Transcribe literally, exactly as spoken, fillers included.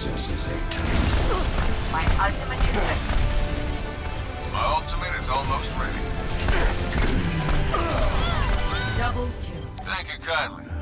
possesses a time. My ultimate is ready. My ultimate is almost ready. Double kill. Thank you kindly.